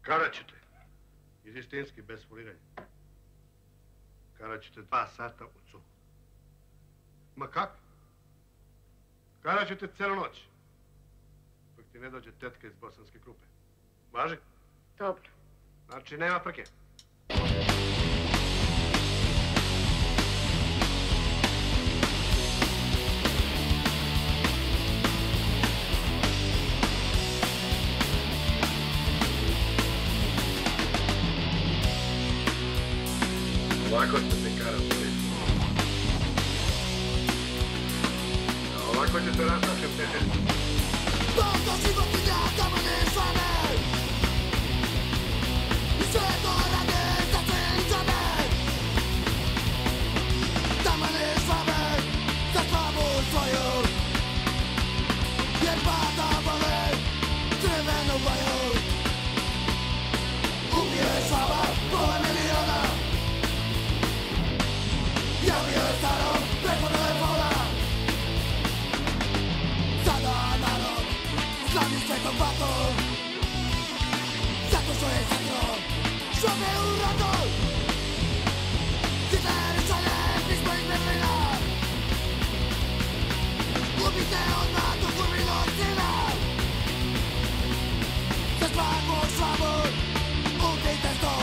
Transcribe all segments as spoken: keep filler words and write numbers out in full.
Kada ćete? Istinski, bez foliranja. Kada ćete dva sata u cuhu? Ma kako? Kada ćete celu noć? Dok ti ne dođe tetka iz Bosanske Krupe. Važi? Dobro. Znači, nema prke. Ovako ste pekara u svijetu. Ovako ćete rastačem težeti. Toliko životinja tamo ne slave I sve to rade za celičane Tamo ne slave za slavu svoju Jer pada vole crvenu boju Ubije slava pola miliona Javio je staro preko telefona Sada narod slavi svetom vatom Zato što je satro šove u ratu Hitler i šalje pismo iz Berlina Ubite odmah tu kurvinog sina Za svaku slavu ubite sto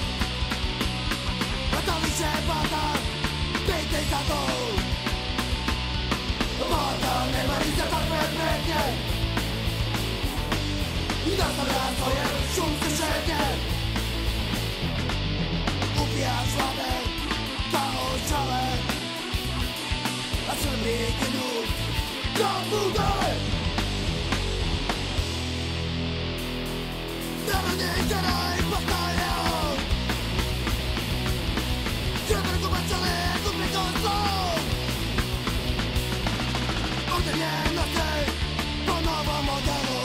A to više pada Pejte za to Voda ne mari za takve pretnje I nastavlja svoje šumske šetnje Ubijaš vlade kao šale A Srbi ginu kao bude Narodni heroj postaje on Čevrgu bačale kupito zlo Odeljenosti po novom modelu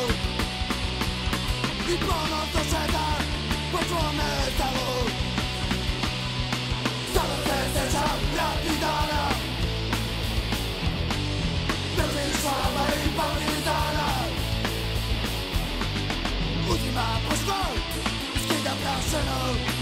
I ponos do šeda po svome telu Sada se sjećam ratnih dana Berlin, slava i partizana Uzima pušku, skida prašenu